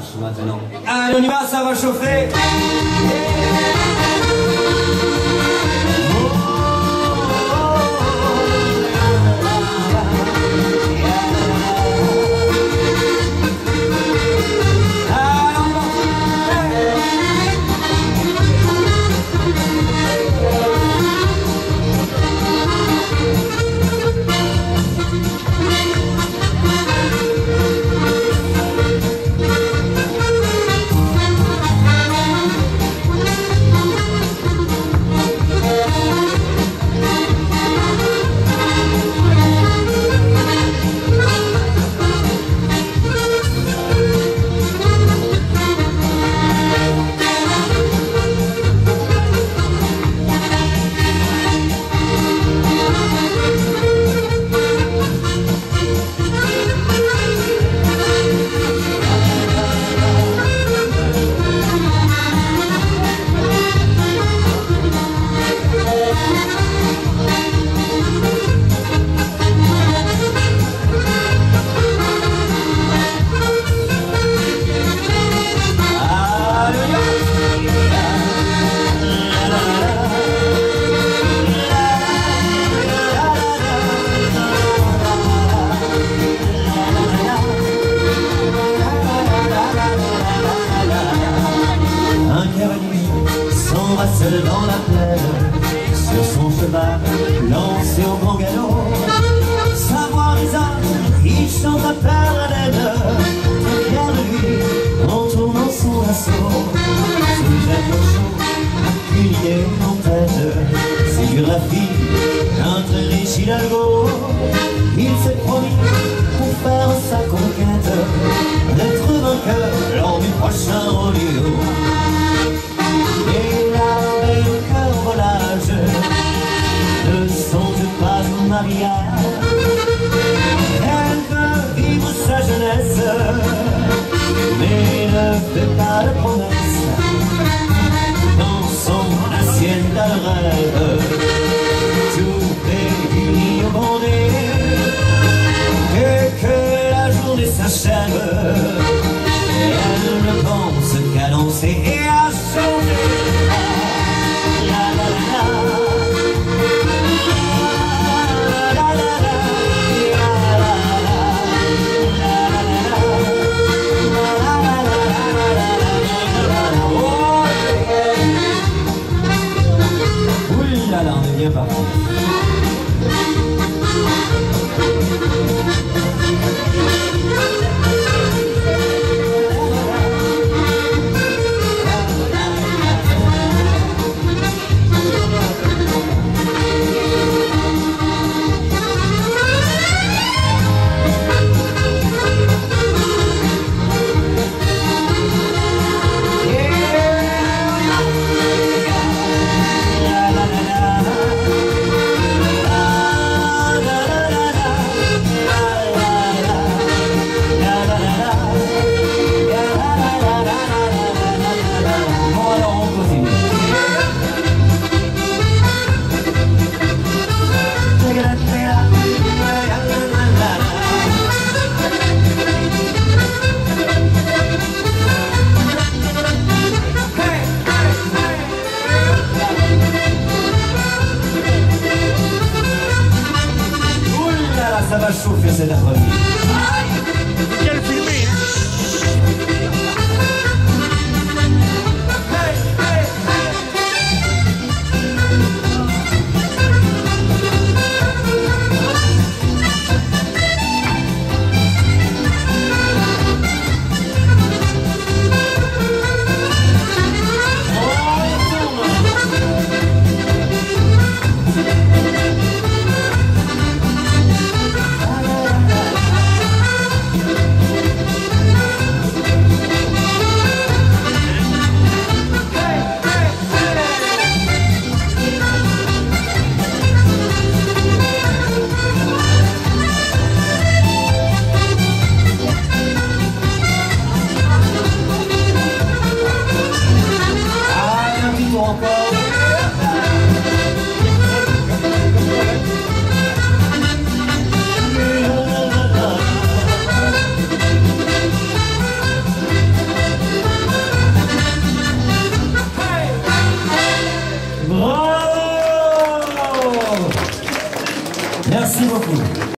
marche maintenant. Allez, on y va, ça va chauffer. Seul dans la plaine, sur son cheval lancé au grand galop, sa voix résonne, il chante à faire la laine, derrière de lui, en tournant son lasso. C'est Jacques Cochon, une idée en tête, c'est du Raffi, un très riche Hidalgo. Il s'est promis pour faire sa conquête, d'être vainqueur lors du prochain rodéo. Et là, le cœur volage ne songe pas au mariage. Elle veut vivre sa jeunesse, mais ne fait pas de promesse. Dans son assiette à le rêve, tout est uni au bandé. Et que la journée s'achève, elle ne pense qu'à danser et à chanter. Là, on est bien parti. Ça va chauffer cette après-midi. Quel filmé, Merci beaucoup.